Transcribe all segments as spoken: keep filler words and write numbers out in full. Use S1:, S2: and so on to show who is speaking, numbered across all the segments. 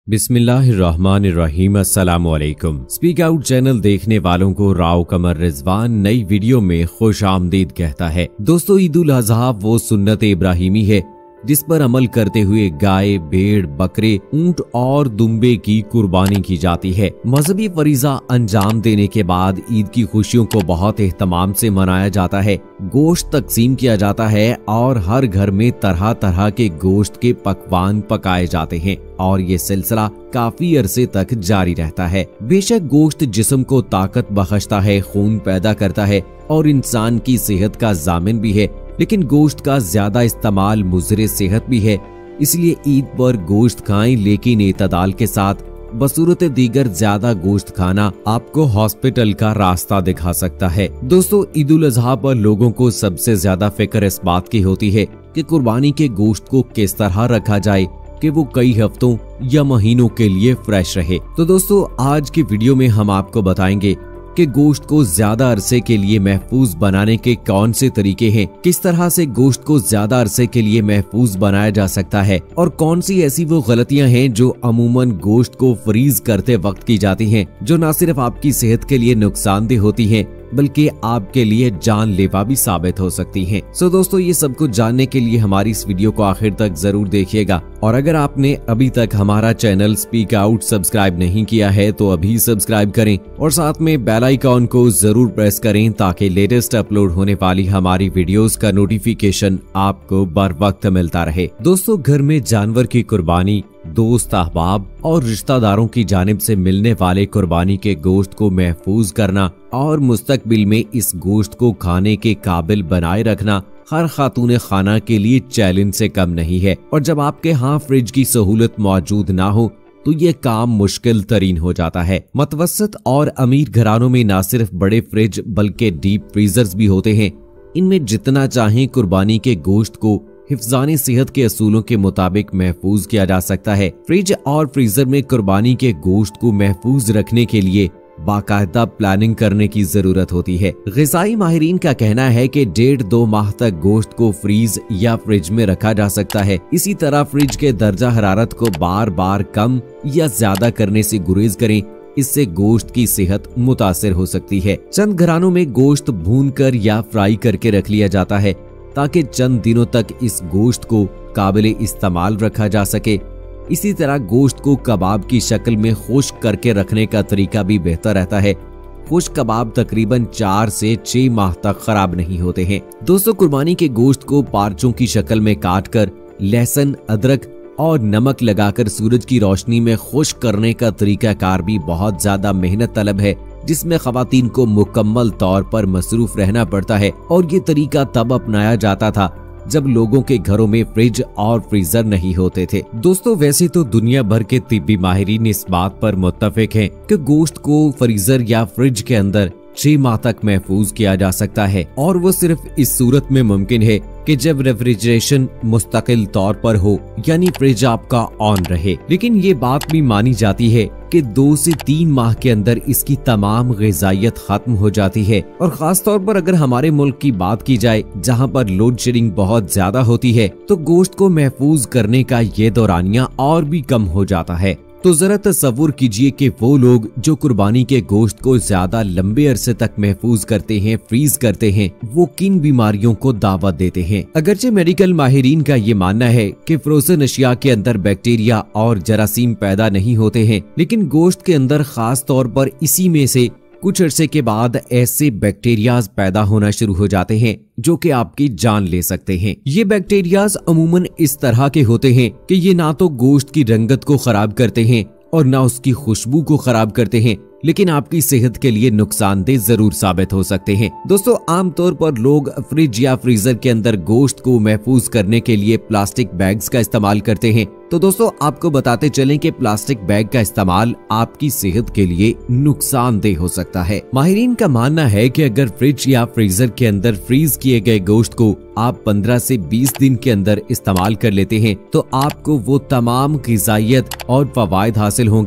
S1: बिस्मिल्लाहिर्रहमानिर्रहीम। अस्सलाम वालेकुम। स्पीक आउट चैनल देखने वालों को राव कमर रिजवान नई वीडियो में खुश आमदीद कहता है। दोस्तों, ईद उल अजहा वो सुन्नत इब्राहिमी है जिस पर अमल करते हुए गाय, भेड़, बकरे, ऊंट और दुम्बे की कुर्बानी की जाती है। मजहबी फरीजा अंजाम देने के बाद ईद की खुशियों को बहुत एहतमाम से मनाया जाता है। गोश्त तकसीम किया जाता है और हर घर में तरह तरह के गोश्त के पकवान पकाए जाते हैं और ये सिलसिला काफी अरसे तक जारी रहता है। बेशक गोश्त जिस्म को ताकत बख्शता है, खून पैदा करता है और इंसान की सेहत का जामिन भी है, लेकिन गोश्त का ज्यादा इस्तेमाल मुज़र सेहत भी है। इसलिए ईद पर गोश्त खाएं, लेकिन एतदाल के साथ। बसूरत दीगर ज्यादा गोश्त खाना आपको हॉस्पिटल का रास्ता दिखा सकता है। दोस्तों, ईद उल अजहा पर लोगों को सबसे ज्यादा फिक्र इस बात की होती है कि कुर्बानी के गोश्त को किस तरह रखा जाए कि वो कई हफ्तों या महीनों के लिए फ्रेश रहे। तो दोस्तों, आज की वीडियो में हम आपको बताएंगे कि गोश्त को ज्यादा अरसे के लिए महफूज बनाने के कौन से तरीके हैं, किस तरह से गोश्त को ज्यादा अरसे के लिए महफूज बनाया जा सकता है और कौन सी ऐसी वो गलतियां हैं जो अमूमन गोश्त को फ्रीज करते वक्त की जाती हैं, जो न सिर्फ आपकी सेहत के लिए नुकसानदेह होती हैं बल्कि आपके लिए जानलेवा भी साबित हो सकती हैं। सो दोस्तों, ये सब कुछ जानने के लिए हमारी इस वीडियो को आखिर तक जरूर देखिएगा और अगर आपने अभी तक हमारा चैनल स्पीक आउट सब्सक्राइब नहीं किया है तो अभी सब्सक्राइब करें और साथ में बेल आइकॉन को जरूर प्रेस करें ताकि लेटेस्ट अपलोड होने वाली हमारी वीडियोस का नोटिफिकेशन आपको बर वक्त मिलता रहे। दोस्तों, घर में जानवर की कुर्बानी दोस्त, अहबाब और रिश्तेदारों की जानिब से मिलने वाले कुर्बानी के गोश्त को महफूज करना और मुस्तकबिल में इस गोश्त को खाने के काबिल बनाए रखना हर खातून खाना के लिए चैलेंज से कम नहीं है। और जब आपके यहाँ फ्रिज की सहूलत मौजूद ना हो तो ये काम मुश्किल तरीन हो जाता है। मतवसत और अमीर घरानों में न सिर्फ बड़े फ्रिज बल्कि डीप फ्रीजर्स भी होते हैं। इनमें जितना चाहें कुर्बानी के गोश्त को हिफ्ज़ानी सेहत के असूलों के मुताबिक महफूज किया जा सकता है। फ्रिज और फ्रीजर में कुर्बानी के गोश्त को महफूज रखने के लिए बाकायदा प्लानिंग करने की जरूरत होती है। ग़िज़ाई माहिरीन का कहना है कि डेढ़ दो माह तक गोश्त को फ्रीज या फ्रिज में रखा जा सकता है। इसी तरह फ्रिज के दर्जा हरारत को बार बार कम या ज्यादा करने से गुरेज करें, इससे गोश्त की सेहत मुतासिर हो सकती है। चंद घरानों में गोश्त भूनकर या फ्राई करके रख लिया जाता है ताकि चंद दिनों तक इस गोश्त को काबिल इस्तेमाल रखा जा सके। इसी तरह गोश्त को कबाब की शक्ल में खुश्क करके रखने का तरीका भी बेहतर रहता है। खुश्क कबाब तकरीबन चार से छह माह तक खराब नहीं होते हैं। दोस्तों, कुर्बानी के गोश्त को पार्चों की शक्ल में काटकर लहसुन, अदरक और नमक लगाकर सूरज की रोशनी में खुश्क करने का तरीका कार भी बहुत ज्यादा मेहनत तलब है, जिसमें खवातीन को मुकम्मल तौर पर मसरूफ रहना पड़ता है। और ये तरीका तब अपनाया जाता था जब लोगों के घरों में फ्रिज और फ्रीजर नहीं होते थे। दोस्तों, वैसे तो दुनिया भर के तिब्बी माहिरीन इस बात पर मुत्तफिक हैं कि गोश्त को फ्रीजर या फ्रिज के अंदर छह माह तक महफूज किया जा सकता है और वो सिर्फ इस सूरत में मुमकिन है कि जब रेफ्रिजरेशन मुस्तकिल तौर पर हो, यानी फ्रिज आपका ऑन रहे। लेकिन ये बात भी मानी जाती है कि दो से तीन माह के अंदर इसकी तमाम ग़िज़ाइयत खत्म हो जाती है। और खास तौर पर अगर हमारे मुल्क की बात की जाए जहां पर लोड शेडिंग बहुत ज्यादा होती है तो गोश्त को महफूज करने का ये दौरानिया और भी कम हो जाता है। तो जरा तसव्वुर कीजिए कि वो लोग जो कुर्बानी के गोश्त को ज्यादा लंबे अरसे तक महफूज करते हैं, फ्रीज करते हैं, वो किन बीमारियों को दावत देते हैं। अगरचे मेडिकल माहिरीन का ये मानना है कि फ्रोजन अशिया के अंदर बैक्टीरिया और जरासीम पैदा नहीं होते हैं, लेकिन गोश्त के अंदर खास तौर पर इसी में से कुछ अरसे के बाद ऐसे बैक्टीरियाज पैदा होना शुरू हो जाते हैं जो कि आपकी जान ले सकते हैं। ये बैक्टीरियाज अमूमन इस तरह के होते हैं कि ये ना तो गोश्त की रंगत को खराब करते हैं और ना उसकी खुशबू को खराब करते हैं, लेकिन आपकी सेहत के लिए नुकसानदेह जरूर साबित हो सकते हैं। दोस्तों, आमतौर पर लोग फ्रिज या फ्रीजर के अंदर गोश्त को महफूज करने के लिए प्लास्टिक बैग्स का इस्तेमाल करते हैं। तो दोस्तों, आपको बताते चलें कि प्लास्टिक बैग का इस्तेमाल आपकी सेहत के लिए नुकसानदेह हो सकता है। माहिरीन का मानना है कि अगर फ्रिज या फ्रीजर के अंदर फ्रीज किए गए गोश्त को आप पंद्रह से बीस दिन के अंदर इस्तेमाल कर लेते हैं तो आपको वो तमाम ग़िज़ाइयत और फवायद हासिल होंगे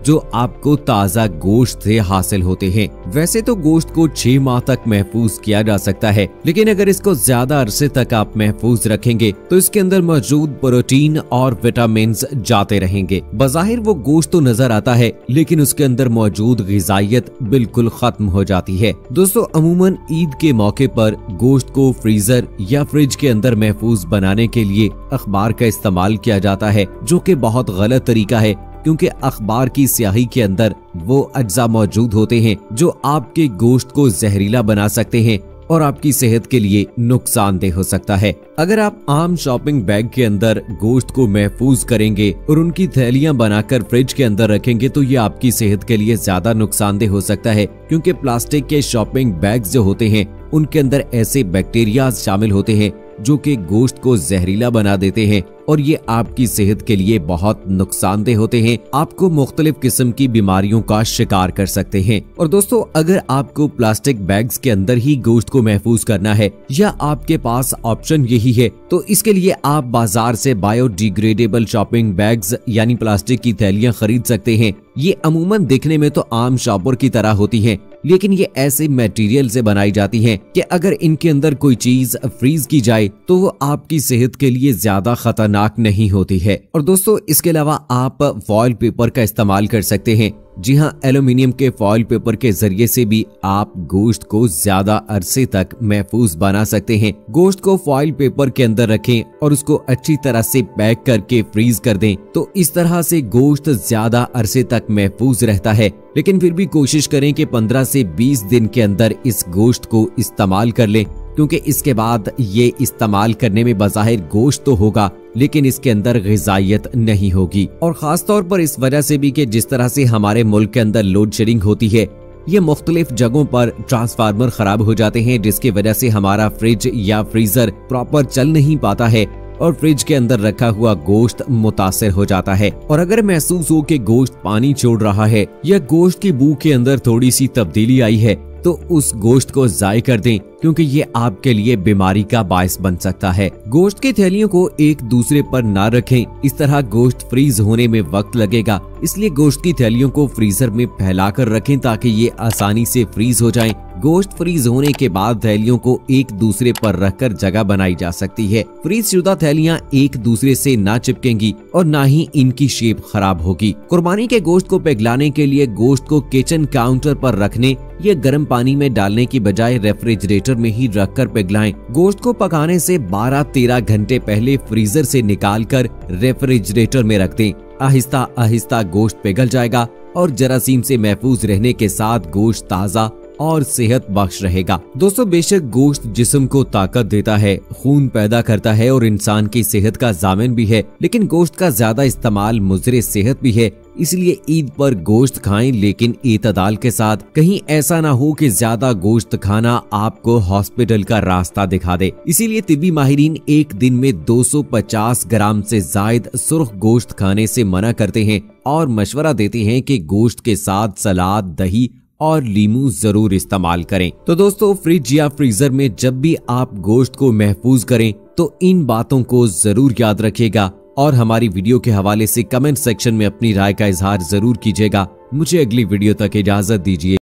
S1: जो आपको ताज़ा गोश्त से हासिल होते हैं। वैसे तो गोश्त को छह माह तक महफूज किया जा सकता है, लेकिन अगर इसको ज्यादा अरसे तक आप महफूज रखेंगे तो इसके अंदर मौजूद प्रोटीन और विटामिन जाते रहेंगे। बज़ाहिर वो गोश्त तो नजर आता है, लेकिन उसके अंदर मौजूद ग़िज़ाइयत बिल्कुल खत्म हो जाती है। दोस्तों, अमूमन ईद के मौके पर गोश्त को फ्रीजर या फ्रिज के अंदर महफूज बनाने के लिए अखबार का इस्तेमाल किया जाता है, जो कि बहुत गलत तरीका है, क्योंकि अखबार की स्याही के अंदर वो अज्जा मौजूद होते हैं जो आपके गोश्त को जहरीला बना सकते हैं और आपकी सेहत के लिए नुकसानदेह हो सकता है। अगर आप आम शॉपिंग बैग के अंदर गोश्त को महफूज करेंगे और उनकी थैलियां बनाकर फ्रिज के अंदर रखेंगे तो ये आपकी सेहत के लिए ज्यादा नुकसानदेह हो सकता है, क्योंकि प्लास्टिक के शॉपिंग बैग्स जो होते हैं उनके अंदर ऐसे बैक्टीरिया शामिल होते हैं जो कि गोश्त को जहरीला बना देते हैं और ये आपकी सेहत के लिए बहुत नुकसानदेह होते हैं, आपको मुख्तलिफ किस्म की बीमारियों का शिकार कर सकते हैं। और दोस्तों, अगर आपको प्लास्टिक बैग्स के अंदर ही गोश्त को महफूज करना है या आपके पास ऑप्शन यही है, तो इसके लिए आप बाजार से बायोडिग्रेडेबल शॉपिंग बैग्स यानी प्लास्टिक की थैलियां खरीद सकते हैं। ये अमूमन दिखने में तो आम शॉपर की तरह होती हैं, लेकिन ये ऐसे मटेरियल से बनाई जाती हैं कि अगर इनके अंदर कोई चीज फ्रीज की जाए तो वो आपकी सेहत के लिए ज्यादा खतरनाक नहीं होती है। और दोस्तों, इसके अलावा आप फॉइल पेपर का इस्तेमाल कर सकते हैं। जी हाँ, एल्यूमिनियम के फॉइल पेपर के जरिए से भी आप गोश्त को ज्यादा अरसे तक महफूज बना सकते हैं। गोश्त को फॉइल पेपर के अंदर रखें और उसको अच्छी तरह से पैक करके फ्रीज कर दें, तो इस तरह से गोश्त ज्यादा अरसे तक महफूज रहता है। लेकिन फिर भी कोशिश करें कि पंद्रह से बीस दिन के अंदर इस गोश्त को इस्तेमाल कर लें, क्योंकि इसके बाद ये इस्तेमाल करने में बज़ाहिर गोश्त तो होगा, लेकिन इसके अंदर ग़िज़ाइयत नहीं होगी। और खास तौर पर इस वजह से भी कि जिस तरह से हमारे मुल्क के अंदर लोड शेडिंग होती है, ये मुख्तलिफ जगहों पर ट्रांसफार्मर खराब हो जाते हैं, जिसकी वजह से हमारा फ्रिज या फ्रीजर प्रॉपर चल नहीं पाता है और फ्रिज के अंदर रखा हुआ गोश्त मुतासिर हो जाता है। और अगर महसूस हो कि गोश्त पानी छोड़ रहा है या गोश्त की बू के अंदर थोड़ी सी तब्दीली आई है, तो उस गोश्त को ज़ाय कर दें, क्योंकि ये आपके लिए बीमारी का बायस बन सकता है। गोश्त की थैलियों को एक दूसरे पर ना रखें, इस तरह गोश्त फ्रीज होने में वक्त लगेगा। इसलिए गोश्त की थैलियों को फ्रीजर में फैलाकर रखें ताकि ये आसानी से फ्रीज हो जाएं। गोश्त फ्रीज होने के बाद थैलियों को एक दूसरे पर रखकर जगह बनाई जा सकती है। फ्रीज शुदा थैलियां एक दूसरे से ना चिपकेंगी और ना ही इनकी शेप खराब होगी। कुर्बानी के गोश्त को पिघलाने के लिए गोश्त को किचन काउंटर पर रखने या गर्म पानी में डालने की बजाय रेफ्रिजरेटर में ही रखकर पिघलाएं। गोश्त को पकाने से बारह तेरह घंटे पहले फ्रीजर से निकालकर रेफ्रिजरेटर में रख दें। आहिस्ता आहिस्ता गोश्त पिघल जाएगा और जरासीम से महफूज रहने के साथ गोश्त ताज़ा और सेहत बख्श रहेगा। दोस्तों, बेशक गोश्त जिस्म को ताकत देता है, खून पैदा करता है और इंसान की सेहत का जामिन भी है, लेकिन गोश्त का ज्यादा इस्तेमाल मुज़र सेहत भी है। इसलिए ईद पर गोश्त खाएं, लेकिन इतदाल के साथ। कहीं ऐसा ना हो कि ज्यादा गोश्त खाना आपको हॉस्पिटल का रास्ता दिखा दे। इसीलिए तिब्बी माहिरीन एक दिन में दो सौ पचास ग्राम से जायद सुर्ख गोश्त खाने से मना करते हैं और मशवरा देते हैं कि गोश्त के साथ सलाद, दही और लीमू जरूर इस्तेमाल करें। तो दोस्तों, फ्रिज या फ्रीजर में जब भी आप गोश्त को महफूज करें तो इन बातों को जरूर याद रखिएगा और हमारी वीडियो के हवाले से कमेंट सेक्शन में अपनी राय का इजहार जरूर कीजिएगा। मुझे अगली वीडियो तक इजाजत दीजिए।